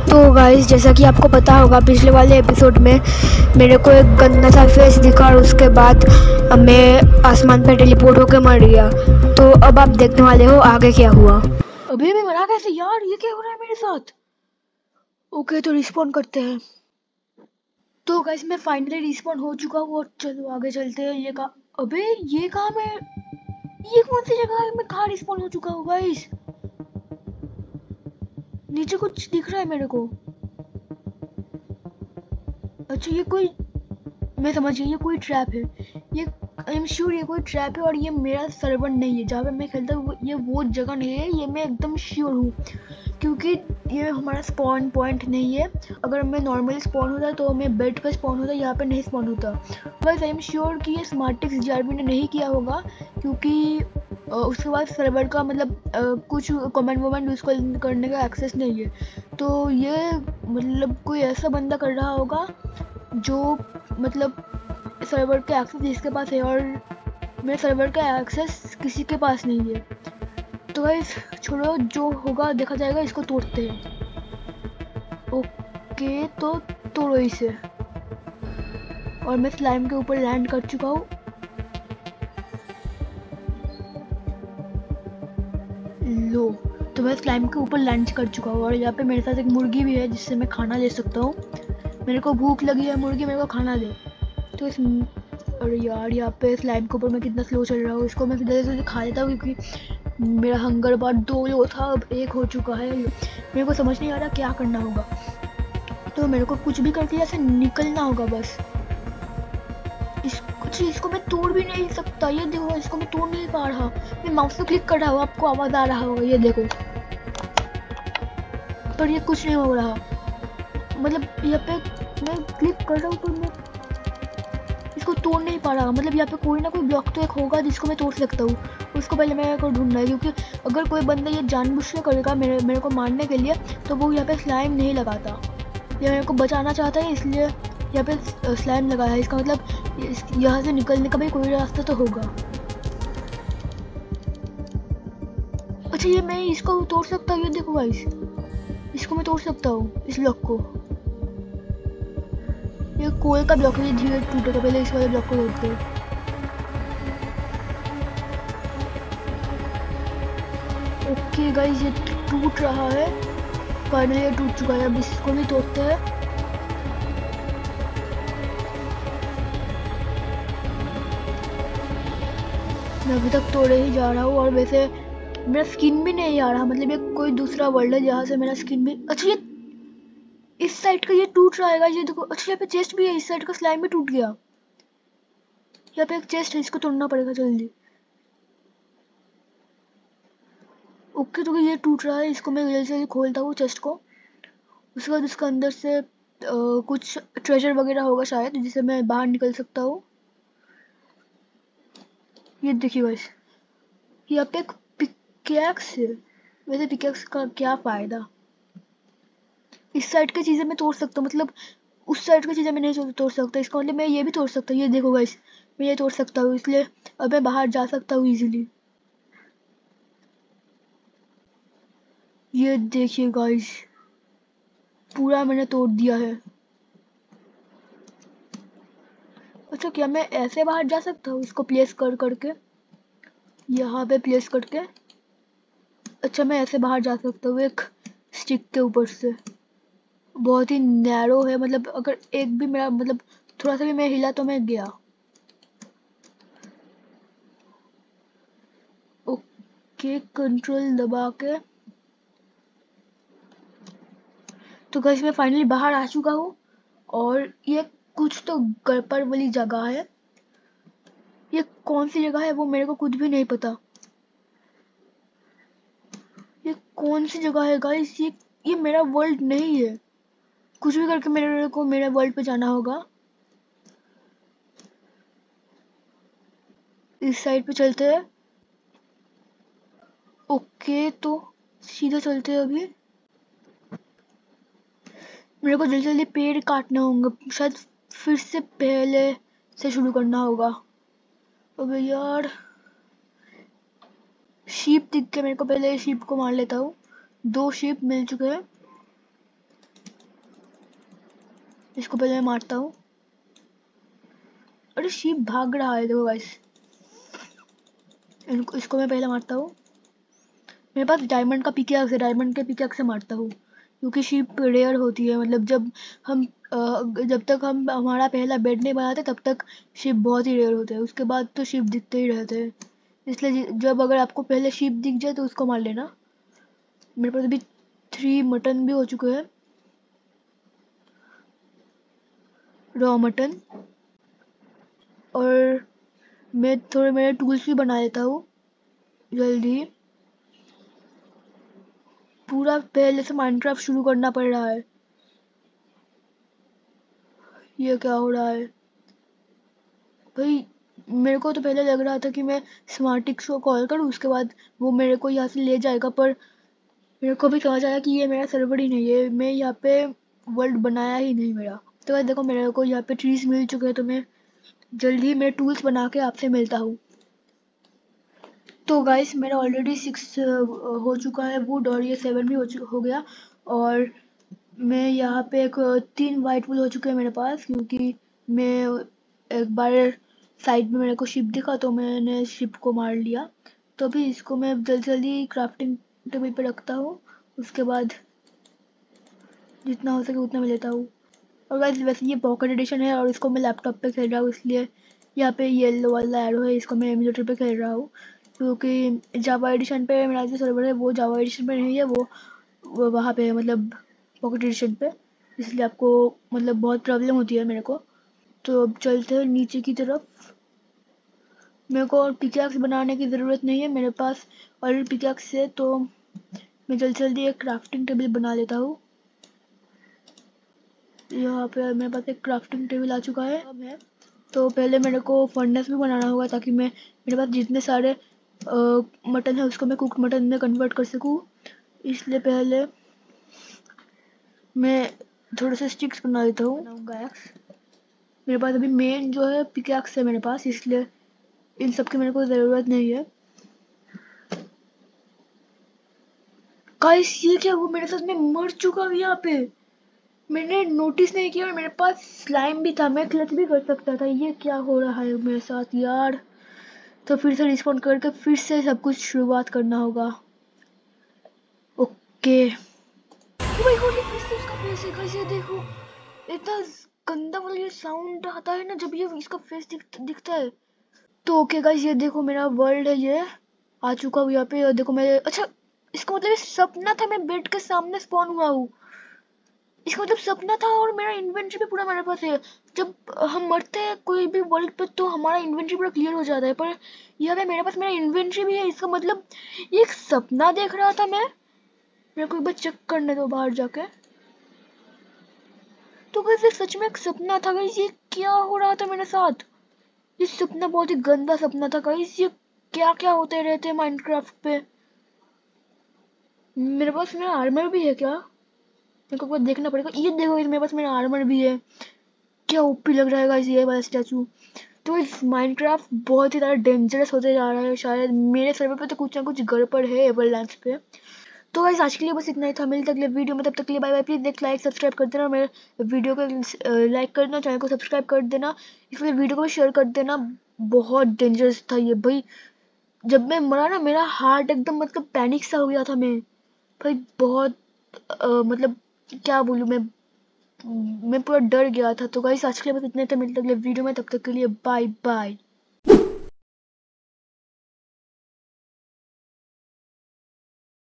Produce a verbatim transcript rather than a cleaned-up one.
तो गाइस, जैसा कि आपको पता होगा पिछले वाले एपिसोड में मेरे को एक गंदा सा फेस दिखा और उसके बाद मैं आसमान पे टेलीपोर्ट होकर मर गया। तो अब आप देखने वाले हो आगे क्या हुआ। अभी मैं मरा कैसे यार, ये क्या हो रहा है मेरे साथ। ओके तो रिस्पॉन्ड करते हैं। तो गाइस मैं फाइनली रिस्पॉन्ड हो चुका हूँ और चलो आगे चलते हैं। ये कहा, अबे ये कहा मैं, ये कौन सी जगह है, मैं कहाँ रिस्पॉन्ड हो चुका हूँ गाइस। नीचे कुछ दिख रहा है मेरे को। अच्छा ये कोई, मैं समझ गई, ये कोई ट्रैप है। ये आई एम श्योर ये कोई ट्रैप है और ये मेरा सर्वर नहीं है जहाँ पे मैं खेलता हूँ। ये वो जगह नहीं है, ये मैं एकदम श्योर हूँ, क्योंकि ये हमारा स्पॉन पॉइंट नहीं है। अगर मैं नॉर्मली स्पॉन होता तो मैं बेड पे स्पॉन होता, यहाँ पे नहीं स्पॉन होता। बस आई एम श्योर कि ये स्मार्टिक्स जीआरपी ने नहीं किया होगा, क्योंकि उसके बाद सर्वर का मतलब आ, कुछ कमेंट वमेंट यूज़ करने का एक्सेस नहीं है। तो ये मतलब कोई ऐसा बंदा कर रहा होगा जो मतलब सर्वर का एक्सेस जिसके पास है, और मेरे सर्वर का एक्सेस किसी के पास नहीं है। तो गाइस छोड़ो, जो होगा देखा जाएगा। इसको तोड़ते हैं। ओके तो तोड़ो इसे। और मैं स्लाइम के ऊपर लैंड कर चुका हूँ। लो, तो मैं स्लाइम के ऊपर लैंड कर चुका हूँ और यहाँ पे मेरे साथ एक मुर्गी भी है जिससे मैं खाना ले सकता हूँ। मेरे को भूख लगी है, मुर्गी मेरे को खाना दे। तो इस, अरे यार यहाँ पे स्लाइम के ऊपर मैं कितना स्लो चल रहा हूँ। इसको मैं जल्दी से खा लेता हूँ क्योंकि मेरा हंगर बार दो लो था, अब एक हो चुका है। मेरे को समझ नहीं आ रहा क्या करना होगा। तो मेरे को कुछ भी करके ऐसे निकलना होगा बस। इस कुछ इसको मैं तोड़ भी नहीं सकता। ये देखो, इसको मैं तोड़ नहीं पा रहा। मैं माउस से क्लिक कर रहा हूँ, आपको आवाज आ रहा होगा, ये देखो, पर ये कुछ नहीं हो रहा। मतलब यहाँ पे मैं क्लिक कर रहा हूँ पर मैं इसको तोड़ नहीं पा रहा। मतलब यहाँ पे कोई ना कोई ब्लॉक तो एक होगा जिसको मैं तोड़ सकता हूँ। उसको पहले मेरे को ढूंढना है, क्योंकि अगर कोई बंदा ये जानबूझ के करेगा मेरे मेरे को मारने के लिए, तो वो यहाँ पे स्लाइम नहीं लगाता। ये मेरे को बचाना चाहता है, इसलिए यहाँ पे स्लाइम लगाया है। इसका मतलब यहाँ से निकलने का भी कोई रास्ता तो होगा। अच्छा ये मैं इसको तोड़ सकता हूँ, ये देखो गाइस, इसको मैं तोड़ सकता हूँ, इस ब्लॉक को। ये कोल का ब्लॉक है, धीरे टूटेगा। पहले इस वाले ब्लॉक को तोड़ते हैं। ओके गाइस ये टूट रहा है, फाइनली ये टूट चुका है। अब इसको भी तोड़ते हैं। मैं अभी तक तोड़े ही जा रहा हूँ और वैसे मेरा स्किन भी नहीं आ रहा। मतलब ये कोई दूसरा वर्ल्ड है जहाँ से मेरा स्किन भी, अच्छा ये इस साइड का ये टूट रहा है। ये देखो, अच्छा यहाँ पे चेस्ट भी है, इस साइड का स्लाइम भी टूट गया। यहाँ पे एक चेस्ट है, इसको तोड़ना पड़ेगा जल्दी। ओके तो ये टूट रहा है, इसको मैं जल्दी से खोलता हूँ चेस्ट को। उसके बाद उसके अंदर से आ, कुछ ट्रेजर वगैरह होगा शायद, जिससे मैं बाहर निकल सकता हूँ। ये देखिए गाइस, यहाँ पे एक पिकैक्स है। वैसे पिकैक्स का क्या फायदा। इस साइड की चीजें मैं तोड़ सकता हूँ, मतलब उस साइड की चीजें मैं नहीं तोड़ सकता। इसका मतलब मैं ये भी तोड़ सकता हूँ। ये देखो गाइस, मैं ये तोड़ सकता हूँ, इसलिए अब मैं बाहर जा सकता हूँ इजीली। ये देखिए गाइस, पूरा मैंने तोड़ दिया है। अच्छा क्या मैं ऐसे बाहर जा सकता हूँ, इसको प्लेस कर करके, यहाँ पे प्लेस करके। अच्छा मैं ऐसे बाहर जा सकता हूँ एक स्टिक के ऊपर से। बहुत ही नैरो है, मतलब अगर एक भी मेरा मतलब थोड़ा सा भी मैं हिला तो मैं गया। ओके कंट्रोल दबा के, तो गाइस मैं फाइनली बाहर आ चुका हूँ। और ये कुछ तो गड़बड़ वाली जगह है। ये कौन सी जगह है वो मेरे को कुछ भी नहीं पता। ये कौन सी जगह है गाइस, ये ये मेरा वर्ल्ड नहीं है। कुछ भी करके मेरे को मेरे वर्ल्ड पे जाना होगा। इस साइड पे चलते हैं। ओके तो सीधा चलते हैं। अभी मेरे को जल्दी जल्दी पेड़ काटना होगा, शायद फिर से पहले से शुरू करना होगा। अबे यार, शीप दिख के मेरे को पहले शीप को मार लेता हूँ। दो शीप मिल चुके हैं। इसको पहले मैं मारता हूँ। अरे शीप भाग रहा है, देखो गाइस। इनको इसको मैं पहले मारता हूँ। मेरे पास डायमंड का पिकैक्स है, डायमंड के पिकैक्स से मारता हूँ, क्योंकि शीप रेयर होती है। मतलब जब हम अ, जब तक हम हमारा पहला बेड नहीं बनाते तब तक शीप बहुत ही रेयर होते हैं, उसके बाद तो शीप दिखते ही रहते हैं। इसलिए जब अगर आपको पहले शीप दिख जाए तो उसको मार लेना। मेरे पास अभी थ्री मटन भी हो चुके हैं, रॉ मटन। और मैं थोड़े मेरे टूल्स भी बना लेता हूँ जल्दी। पूरा पहले से माइनक्राफ्ट शुरू करना पड़ रहा है। ये क्या हो रहा है भाई? मेरे को तो पहले लग रहा था कि मैं स्मार्टिक्स को कॉल करूँ, उसके बाद वो मेरे को यहाँ से ले जाएगा, पर मेरे को भी समझ आया कि ये मेरा सर्वर ही नहीं है, मैं यहाँ पे वर्ल्ड बनाया ही नहीं मेरा। तो गाइस देखो मेरे को यहाँ पे ट्रीज मिल चुके हैं, तो मैं जल्दी मेरे टूल्स बना के आपसे मिलता हूँ। तो गाइस मेरा ऑलरेडी सिक्स हो चुका है वुड, और ये सेवन भी हो, हो गया। और मैं यहाँ पे एक तीन वाइट वुड हो चुके हैं मेरे पास, क्योंकि मैं एक बार साइड में मेरे को शिप दिखा तो मैंने शिप को मार लिया। तो अभी इसको मैं जल्दी जल्दी क्राफ्टिंग टेबल पे रखता हूँ, उसके बाद जितना हो सके उतना मैं लेता हूँ। और गाइस वैसे ये पॉकेट एडिशन है और इसको मैं लैपटॉप पे खेल रहा हूँ, इसलिए यहाँ पे येलो वाला एरो है, इसको मैं एमुलेटर पे खेल रहा हूँ। क्योंकि जावा एडिशन पे मेरा जो सर्वर है वो जावा एडिशन पे नहीं है, वो, वो वहाँ पे है, मतलब पॉकेट एडिशन पे, इसलिए आपको मतलब बहुत प्रॉब्लम होती है मेरे को। तो अब चलते हैं नीचे की तरफ। मेरे को और पिकैक्स बनाने की ज़रूरत नहीं है, मेरे पास ऑलरेडी पिकैक्स है, तो मैं जल्दी जल्दी एक क्राफ्टिंग टेबल बना लेता हूँ। यहाँ पे मेरे पास एक क्राफ्टिंग टेबल आ चुका है। अब है तो पहले मेरे को फर्नेस भी बनाना होगा, ताकि मैं मेरे पास जितने सारे आ, मटन है उसको मैं कुक मटन में कन्वर्ट कर सकूँ। इसलिए पहले मैं थोड़े से स्टिक्स बना लेता हूँ। मेरे पास अभी मेन जो है पिकैक्स है मेरे पास, इसलिए इन सब की मेरे को ज़रूरत नहीं है। गाइस ये क्या हुआ मेरे साथ? मैं मर चुका हूँ यहाँ पे, मैंने नोटिस नहीं किया, और मेरे पास स्लाइम भी था, मैं क्लच भी कर सकता था। ये क्या हो रहा है मेरे साथ यार? तो फिर से रिस्पॉन्ड करके फिर से सब कुछ शुरुआत करना होगा। ओके। ओ माय गॉड, ये फिर से उसका फेस है गाइस, ये देखो इतना गंदा वाला ये साउंड आता है ना जब ये इसका फेस दिख, दिखता है। तो ओके गाइस ये देखो मेरा वर्ल्ड है, ये आ चुका हूँ यहाँ पे। और देखो मैं, अच्छा इसका मतलब ये सपना था, मैं बेड के सामने स्पॉन हुआ हूँ। इसका मतलब सपना था, और मेरा इन्वेंटरी भी पूरा मेरे पास है। जब हम मरते हैं कोई भी वर्ल्ड पे तो हमारा इन्वेंटरी पूरा क्लियर हो जाता है, पर यहाँ पे मेरे पास मेरा इन्वेंटरी भी है। इसका मतलब ये एक सपना देख रहा था मैं। मेरे को एक बार चेक करने दो बाहर जाके। तो गाइस ये सच में एक सपना था गाइस, ये क्या हो रहा था मेरे साथ? ये सपना बहुत ही गंदा सपना था गाइस। ये क्या क्या होते रहते हैं माइनक्राफ्ट पे। मेरे पास मेरा आर्मर भी है क्या? मेरे को एक देखना पड़ेगा। ये देखो मेरे पास मेरा आर्मर भी है, क्या ओपी लग रहा है गाइस ये वाला स्टैचू। तो इस माइनक्राफ्ट बहुत ही ज़्यादा डेंजरस होते जा रहा है, शायद मेरे सर्वर पे तो कुछ ना कुछ गड़बड़ है एवरलैंड्स पे। तो गाइस आज के लिए बस इतना ही था, मिलते अगले वीडियो में, तब तक के लिए बाय बाय। प्लीज देख लाइक सब्सक्राइब कर देना, मेरे वीडियो को लाइक कर देना, चैनल को सब्सक्राइब कर देना, इसलिए वीडियो को भी शेयर कर देना। बहुत डेंजरस था ये भाई, जब मैं मरा ना मेरा हार्ट एकदम मतलब पैनिक सा हो गया था। मैं भाई बहुत आ, मतलब क्या बोलूँ मैं मैं पूरा डर गया था। तो गाइस आज के लिए बस इतने थे, मिलते अगले वीडियो में, तब तक के लिए बाय बाय।